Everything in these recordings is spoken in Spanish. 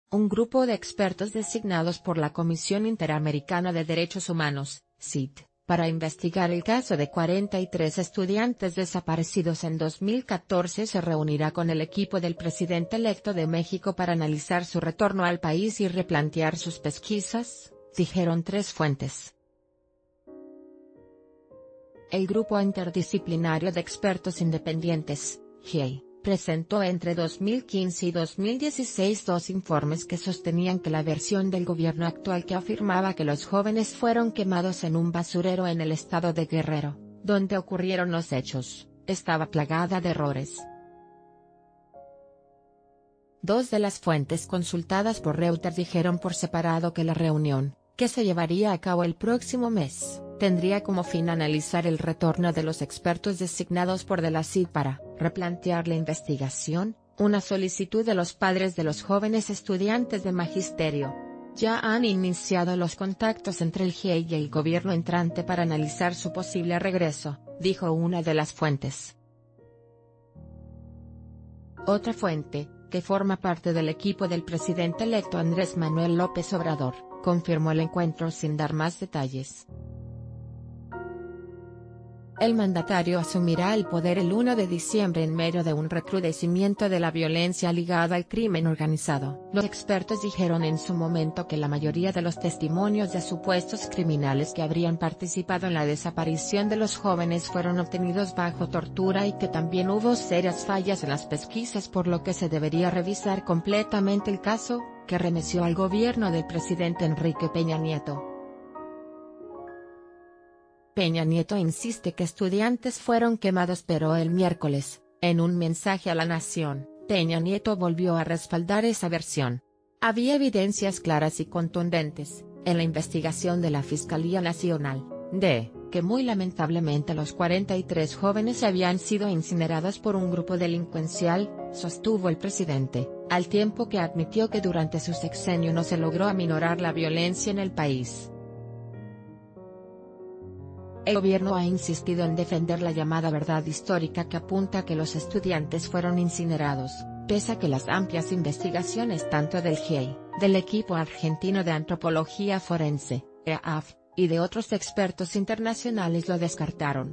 un grupo de expertos designados por la Comisión Interamericana de Derechos Humanos, CID, para investigar el caso de 43 estudiantes desaparecidos en 2014 se reunirá con el equipo del presidente electo de México para analizar su retorno al país y replantear sus pesquisas, dijeron 3 fuentes. El Grupo Interdisciplinario de Expertos Independientes, GIEI, presentó entre 2015 y 2016 2 informes que sostenían que la versión del gobierno actual que afirmaba que los jóvenes fueron quemados en un basurero en el estado de Guerrero, donde ocurrieron los hechos, estaba plagada de errores. 2 de las fuentes consultadas por Reuters dijeron por separado que la reunión, que se llevaría a cabo el próximo mes, tendría como fin analizar el retorno de los expertos designados por de la CID para replantear la investigación, una solicitud de los padres de los jóvenes estudiantes de magisterio. Ya han iniciado los contactos entre el GIEI y el gobierno entrante para analizar su posible regreso, dijo una de las fuentes. Otra fuente, que forma parte del equipo del presidente electo Andrés Manuel López Obrador, confirmó el encuentro sin dar más detalles. El mandatario asumirá el poder el 1 de diciembre en medio de un recrudecimiento de la violencia ligada al crimen organizado. Los expertos dijeron en su momento que la mayoría de los testimonios de supuestos criminales que habrían participado en la desaparición de los jóvenes fueron obtenidos bajo tortura y que también hubo serias fallas en las pesquisas, por lo que se debería revisar completamente el caso, que remeció al gobierno del presidente Enrique Peña Nieto. Peña Nieto insiste que estudiantes fueron quemados, pero el miércoles, en un mensaje a la nación, Peña Nieto volvió a respaldar esa versión. Había evidencias claras y contundentes, en la investigación de la Fiscalía Nacional, de que muy lamentablemente los 43 jóvenes habían sido incinerados por un grupo delincuencial, sostuvo el presidente, al tiempo que admitió que durante su sexenio no se logró aminorar la violencia en el país. El gobierno ha insistido en defender la llamada verdad histórica que apunta a que los estudiantes fueron incinerados, pese a que las amplias investigaciones tanto del GIEI, del equipo argentino de antropología forense, EAF, y de otros expertos internacionales lo descartaron.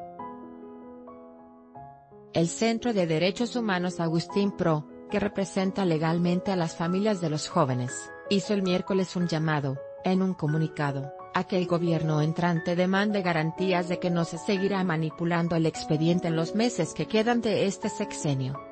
El Centro de Derechos Humanos Agustín Pro, que representa legalmente a las familias de los jóvenes, hizo el miércoles un llamado, en un comunicado, a que el gobierno entrante demande garantías de que no se seguirá manipulando el expediente en los meses que quedan de este sexenio.